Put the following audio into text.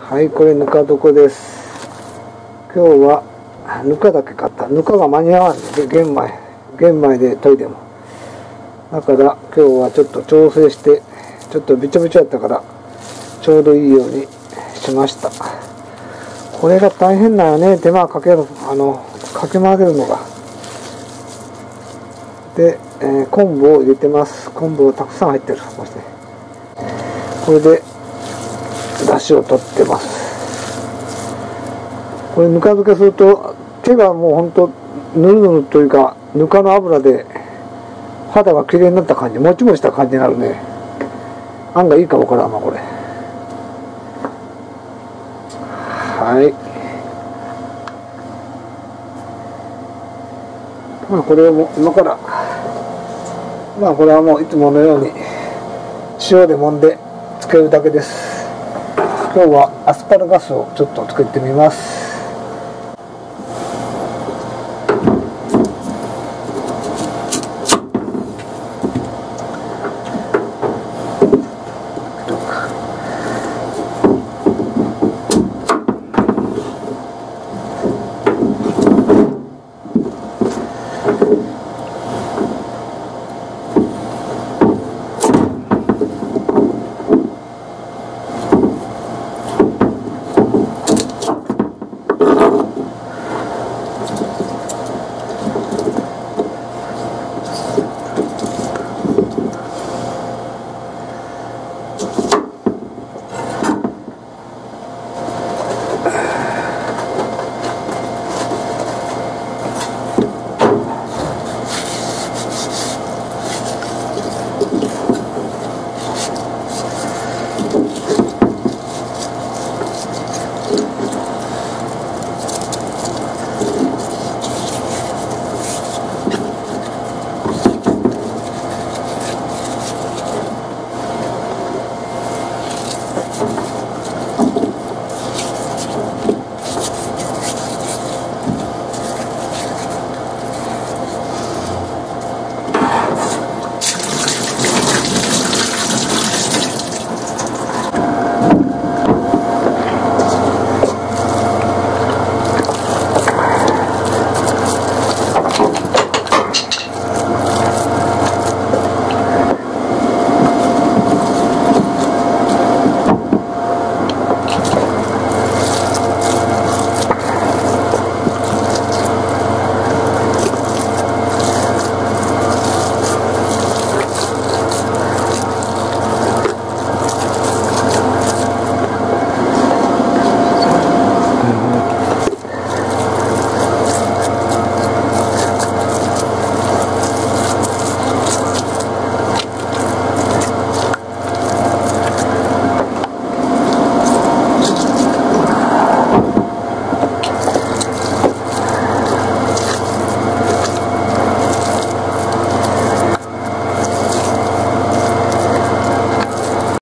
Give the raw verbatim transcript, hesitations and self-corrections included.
はい、これぬか床です。今日はぬかだけ買った。ぬかが間に合わんで、玄米玄米で研いでも。だから今日はちょっと調整して、ちょっとびちょびちょやったからちょうどいいようにしました。これが大変だよね、手間かける、あのかき混ぜるのが。で、えー、昆布を入れてます。昆布をたくさん入ってる。こうしてこれで出汁を取ってます。これぬか漬けすると手がもうほんとぬるぬるというか、ぬかの油で肌がきれいになった感じ、もちもちした感じになるね。案外いいかもからんなこれ。はい、まあこれをも今からまあこれはもういつものように塩で揉んでつけるだけです。今日はアスパラガスをちょっと作ってみます。